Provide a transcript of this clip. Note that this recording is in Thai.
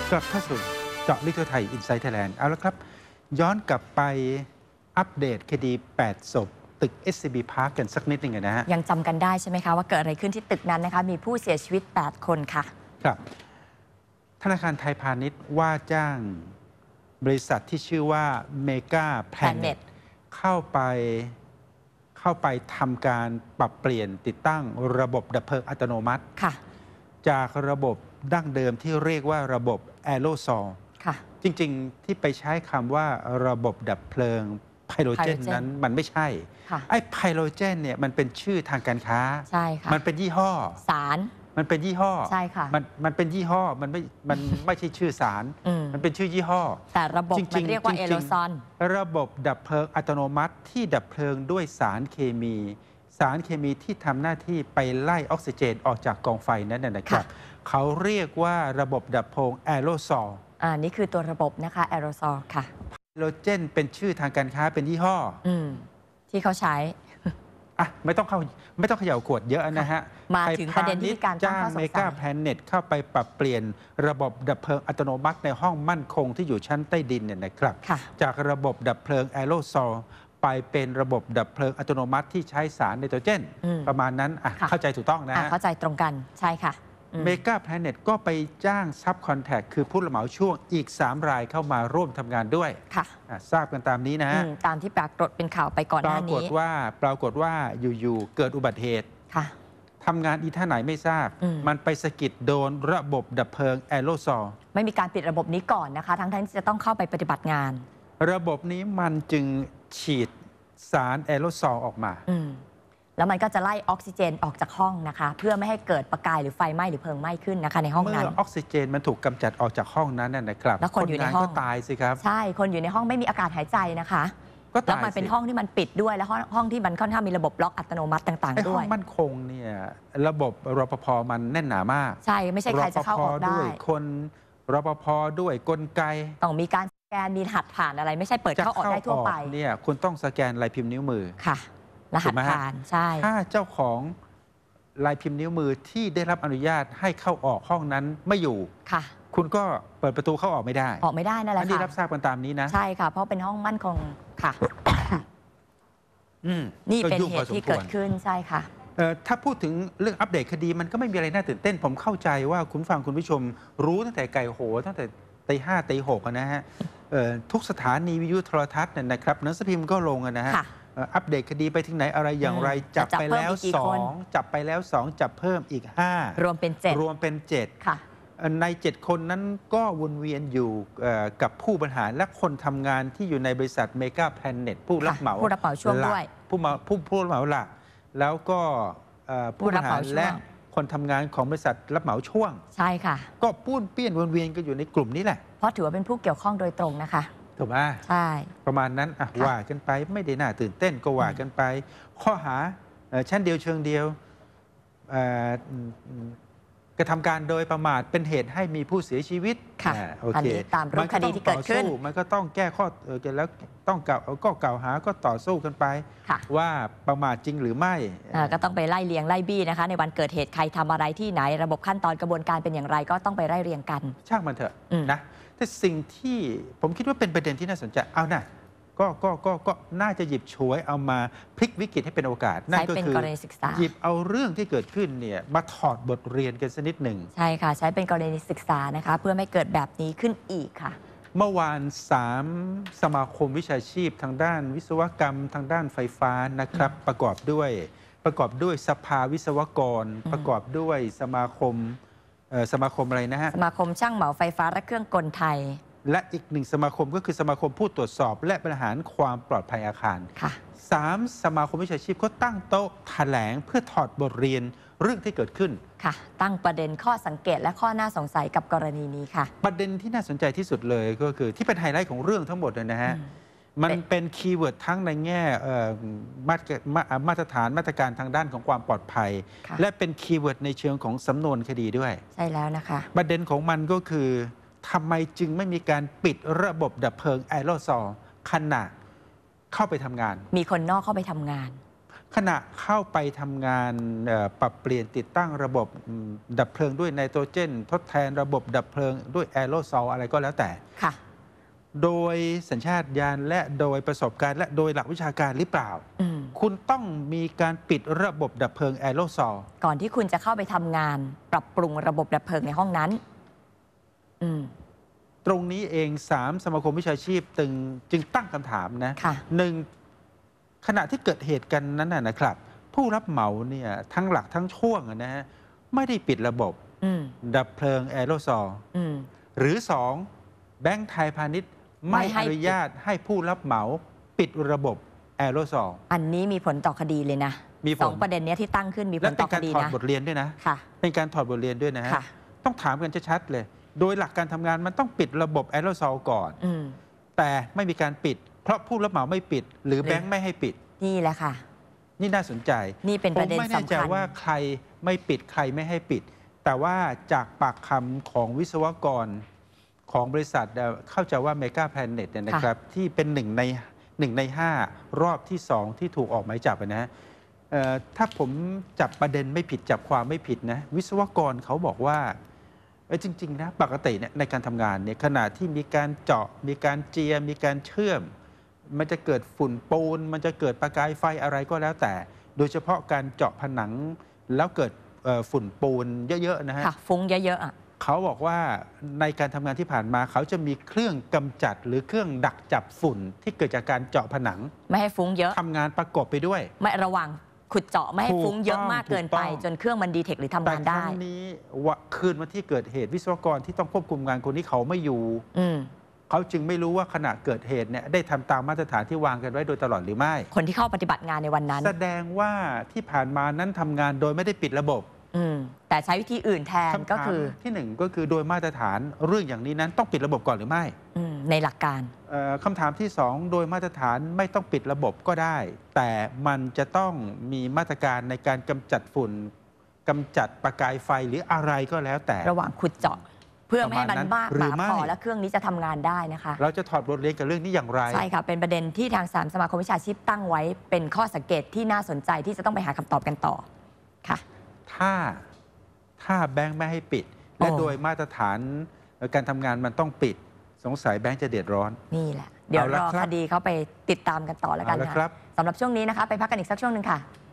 กลับเข้าสู่เจาะลึกทั่วไทยอินไซต์ไทยแลนด์เอาละครับย้อนกลับไปอัปเดตคดี8ศพตึก SCB Park กันสักนิดหนึ่งนะฮะยังจำกันได้ใช่ไหมคะว่าเกิดอะไรขึ้นที่ตึกนั้นนะคะมีผู้เสียชีวิต8คนค่ะครับธนาคารไทยพาณิชย์ว่าจ้างบริษัทที่ชื่อว่า Mega Planet เข้าไปทำการปรับเปลี่ยนติดตั้งระบบดับเพลิงอัตโนมัติจากระบบดั้งเดิมที่เรียกว่าระบบแอโรซอลจริงๆที่ไปใช้คำว่าระบบดับเพลิงไพโรเจนนั้นมันไม่ใช่ไอ้ไพโรเจนเนี่ยมันเป็นชื่อทางการค้าใช่ค่ะมันเป็นยี่ห้อสารมันเป็นยี่ห้อใช่ค่ะมันเป็นยี่ห้อมันไม่ใช่ชื่อสารมันเป็นชื่อยี่ห้อแต่ระบบมันเรียกว่าแอโรซอลระบบดับเพลิงอัตโนมัติที่ดับเพลิงด้วยสารเคมีที่ทำหน้าที่ไปไล่ออกซิเจนออกจากกองไฟนั้นนะครับเขาเรียกว่าระบบดับเพลิงแอโรซอลนี่คือตัวระบบนะคะแอโรซอลค่ะไฮโดรเจนเป็นชื่อทางการค้าเป็นยี่ห้อที่เขาใช้ไม่ต้องเขย่าขวดเยอะนะฮะมาถึงประเด็นที่การจ้างเมกาแพลเน็ตเข้าไปปรับเปลี่ยนระบบดับเพลิงอัตโนมัติในห้องมั่นคงที่อยู่ชั้นใต้ดินเนี่ยนะครับจากระบบดับเพลิงแอโรซอลไปเป็นระบบดับเพลิงอัตโนมัติที่ใช้สารไนโตรเจนประมาณนั้นเข้าใจถูกต้องนะเข้าใจตรงกันใช่ค่ะเมกาแพลเน็ตก็ไปจ้างซับคอนแทคคือผู้รับเหมาช่วงอีก3รายเข้ามาร่วมทำงานด้วยทราบกันตามนี้นะฮะตามที่ปรากฏเป็นข่าวไปก่อนหน้านี้ปรากฏว่าอยู่ๆเกิดอุบัติเหตุทำงานอีท่าไหนไม่ทราบมันไปสะกิดโดนระบบดับเพลิงแอโรซอลไม่มีการปิดระบบนี้ก่อนนะคะทั้งที่จะต้องเข้าไปปฏิบัติงานระบบนี้มันจึงฉีดสารแอโรซอลออกมาแล้วมันก็จะไล่ออกซิเจนออกจากห้องนะคะเพื่อไม่ให้เกิดประกายหรือไฟไหม้หรือเพลิงไหม้ขึ้นนะคะในห้องนั้นเมื่อออกซิเจนมันถูกกำจัดออกจากห้องนั้นนะครับแล้วคนอยู่ในห้องก็ตายสิครับใช่คนอยู่ในห้องไม่มีอากาศหายใจนะคะแล้วมันเป็นห้องที่มันปิดด้วยแล้วห้องที่มันค่อนข้างมีระบบล็อกอัตโนมัติต่างๆด้วยห้องมั่นคงเนี่ยระบบรปภมันแน่นหนามากใช่ไม่ใช่ใครจะเข้าออกได้คนรปภด้วยกลไกต้องมีการสแกนมีหัดผ่านอะไรไม่ใช่เปิดเข้าออกได้ทั่วไปเนี่ยคุณต้องสแกนลายพิมพ์นิ้วมือค่ะรหัสผ่านใช่ถ้าเจ้าของลายพิมพ์นิ้วมือที่ได้รับอนุญาตให้เข้าออกห้องนั้นไม่อยู่คุณก็เปิดประตูเข้าออกไม่ได้นั่นแหละค่ะอันนี้รับทราบกันตามนี้นะใช่ค่ะเพราะเป็นห้องมั่นคงค่ะนี่เป็นเหตุที่เกิดขึ้นใช่ค่ะถ้าพูดถึงเรื่องอัปเดตคดีมันก็ไม่มีอะไรน่าตื่นเต้นผมเข้าใจว่าคุณฟังคุณผู้ชมรู้ตั้งแต่ไก่โหตั้งแต่ตีห้าตีหกนะฮะทุกสถานีวิทยุโทรทัศน์เนี่ยนะครับหนังสือพิมพ์ก็ลงนะฮะอัปเดตคดีไปถึงไหนอะไรอย่างไรจับไปแล้ว2จับเพิ่มอีก5 รวมเป็น7 ค่ะใน7คนนั้นก็วนเวียนอยู่กับผู้บริหารและคนทำงานที่อยู่ในบริษัทเมกาแพลเน็ตผู้รับเหมาช่วงด้วยผู้รับเหมาหลักแล้วก็ผู้บริหารและคนทำงานของบริษัทรับเหมาช่วงใช่ค่ะก็ป้วนเปี้ยนวนเวียนก็อยู่ในกลุ่มนี้แหละเพราะถือว่าเป็นผู้เกี่ยวข้องโดยตรงนะคะถูกไหมใช่ประมาณนั้นว่ากันไปไม่ได้น่าตื่นเต้นก็ว่ากันไปข้อหาชั้นเดียวเชิงเดียวกระทำการโดยประมาทเป็นเหตุให้มีผู้เสียชีวิตโอเคตามรูปคดีที่เกิดขึ้นมันก็ต้องแก้ข้อแล้วต้องกล่าวหาก็ต่อสู้กันไปว่าประมาทจริงหรือไม่ก็ต้องไปไล่เลียงไล่บี้นะคะในวันเกิดเหตุใครทำอะไรที่ไหนระบบขั้นตอนกระบวนการเป็นอย่างไรก็ต้องไปไล่เรียงกันช่างมันเถอะนะแต่สิ่งที่ผมคิดว่าเป็นประเด็นที่น่าสนใจเอานะก็น่าจะหยิบฉวยเอามาพลิกวิกฤตให้เป็นโอกาสนั่นก็คือหยิบเอาเรื่องที่เกิดขึ้นเนี่ยมาถอดบทเรียนกันสักนิดหนึ่งใช่ค่ะใช้เป็นกรณีศึกษานะคะเพื่อไม่เกิดแบบนี้ขึ้นอีกค่ะเมื่อวาน3สมาคมวิชาชีพทางด้านวิศวกรรมทางด้านไฟฟ้านะครับประกอบด้วยสภาวิศวกรประกอบด้วยสมาคมอะไรนะฮะสมาคมช่างเหมาไฟฟ้าและเครื่องกลไทยและอีก1สมาคมก็คือสมาคมผู้ตรวจสอบและบริหารความปลอดภัยอาคาร3สมาคมวิชาชีพเขาตั้งโต๊ะแถลงเพื่อถอดบทเรียนเรื่องที่เกิดขึ้นค่ะตั้งประเด็นข้อสังเกตและข้อน่าสงสัยกับกรณีนี้ค่ะประเด็นที่น่าสนใจที่สุดเลยก็คือที่เป็นไฮไลท์ของเรื่องทั้งหมดเลยนะฮะมันเป็นคีย์เวิร์ดทั้งในแง่มาตรฐานมาตรการทางด้านของความปลอดภัยและเป็นคีย์เวิร์ดในเชิงของสำนวนคดีด้วยใช่แล้วนะคะประเด็นของมันก็คือทำไมจึงไม่มีการปิดระบบดับเพลิงแอโรซอลขณะเข้าไปทำงานมีคนนอกเข้าไปทำงานขณะเข้าไปทำงานปรับเปลี่ยนติดตั้งระบบดับเพลิงด้วยไนโตรเจนทดแทนระบบดับเพลิงด้วยแอโรซอลอะไรก็แล้วแต่ค่ะโดยสัญชาตญาณและโดยประสบการณ์และโดยหลักวิชาการหรือเปล่าคุณต้องมีการปิดระบบดับเพลิงแอโรซอลก่อนที่คุณจะเข้าไปทำงานปรับปรุงระบบดับเพลิงในห้องนั้นตรงนี้เอง3 สมาคมวิชาชีพจึงตั้งคำถามนะหนึ่งขณะที่เกิดเหตุกันนั้นนะครับ ผู้รับเหมาเนี่ยทั้งหลักทั้งช่วงนะฮะไม่ได้ปิดระบบดับเพลิงแอโรซอลหรือ2แบงก์ไทยพาณิชย์ไม่อนุญาตให้ผู้รับเหมาปิดระบบแอโรซอลอันนี้มีผลต่อคดีเลยนะ2 ประเด็นนี้ที่ตั้งขึ้นมีผลต่อคดีนะและเป็นการถอดบทเรียนด้วยนะเป็นการถอดบทเรียนด้วยนะฮะต้องถามกันชัดๆเลยโดยหลักการทำงานมันต้องปิดระบบแอโรซอลก่อนแต่ไม่มีการปิดเพราะผู้รับเหมาไม่ปิดหรือแบงก์ไม่ให้ปิดนี่แหละค่ะนี่น่าสนใจนี่เป็นประเด็นสำคัญผมไม่แน่ใจว่าใครไม่ปิดใครไม่ให้ปิดแต่ว่าจากปากคำของวิศวกรของบริษัทเข้าใจว่า Mega Planet เนี่ยนะครับที่เป็น1 ใน 5รอบที่2ที่ถูกออกหมายจับนะถ้าผมจับประเด็นไม่ผิดจับความไม่ผิดนะวิศวกรเขาบอกว่าจริงๆนะปกติเนี่ยในการทำงานเนี่ยขณะที่มีการเจาะมีการเจียมีการเชื่อมมันจะเกิดฝุ่นปูนมันจะเกิดประกายไฟอะไรก็แล้วแต่โดยเฉพาะการเจาะผนังแล้วเกิดฝุ่นปูนเยอะๆนะฮะฟุ้งเยอะๆเขาบอกว่าในการทำงานที่ผ่านมาเขาจะมีเครื่องกำจัดหรือเครื่องดักจับฝุ่นที่เกิดจากการเจาะผนังไม่ให้ฟุ้งเยอะทำงานประกอบไปด้วยไม่ระวังขุดเจาะไม่ให้ฟุ้งเยอะมากเกินไปจนเครื่องมันดีเทคหรือทำงานได้แต่ครั้งนี้คืนวันที่เกิดเหตุวิศวกรที่ต้องควบคุมงานคนนี้เขาไม่อยู่เขาจึงไม่รู้ว่าขณะเกิดเหตุเนี่ยได้ทำตามมาตรฐานที่วางกันไว้โดยตลอดหรือไม่คนที่เข้าปฏิบัติงานในวันนั้นแสดงว่าที่ผ่านมานั้นทำงานโดยไม่ได้ปิดระบบแต่ใช้วิธีอื่นแทนก็คือที่1ก็คือโดยมาตรฐานเรื่องอย่างนี้นั้นต้องปิดระบบก่อนหรือไม่ในหลักการคำถามที่2โดยมาตรฐานไม่ต้องปิดระบบก็ได้แต่มันจะต้องมีมาตรการในการกำจัดฝุ่นกำจัดประกายไฟหรืออะไรก็แล้วแต่ระหว่างขุดเจาะเพื่อไม่ให้มันมากพอและเครื่องนี้จะทำงานได้นะคะเราจะถอดบทเรียนกับเรื่องนี้อย่างไรใช่ค่ะเป็นประเด็นที่ทาง3 สมาคมวิชาชีพตั้งไว้เป็นข้อสังเกตที่น่าสนใจที่จะต้องไปหาคำตอบกันต่อค่ะถ้าแบงค์ไม่ให้ปิดและโดยมาตรฐานการทำงานมันต้องปิดสงสัยแบงค์จะเดือดร้อนนี่แหละเดี๋ยวรอคดีเขาไปติดตามกันต่อแล้วกันนะสำหรับช่วงนี้นะคะไปพักกันอีกสักช่วงหนึ่งค่ะ